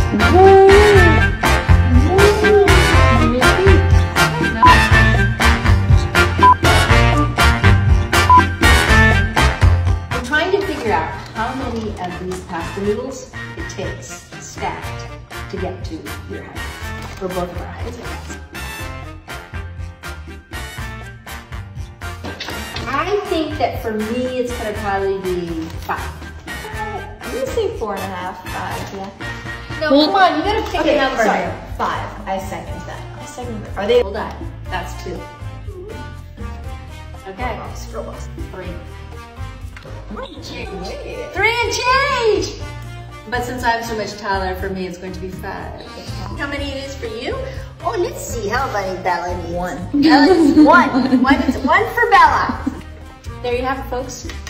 I'm trying to figure out how many of these pasta noodles it takes stacked to get to your height, or both of our heights, I guess. I think that for me, it's gonna probably be 5. I'm gonna say 4.5, 5, yeah. No, come on, you gotta pick a number. Sorry, 5. I second that. I second that. Are they? Hold on, that's 2. Okay, Scroll box. 3. 3 and change! But since I'm so much taller, for me, it's going to be 5. How many it is for you? Oh, let's see. How many Bella needs? 1. Bella needs 1. One for Bella. There you have it, folks.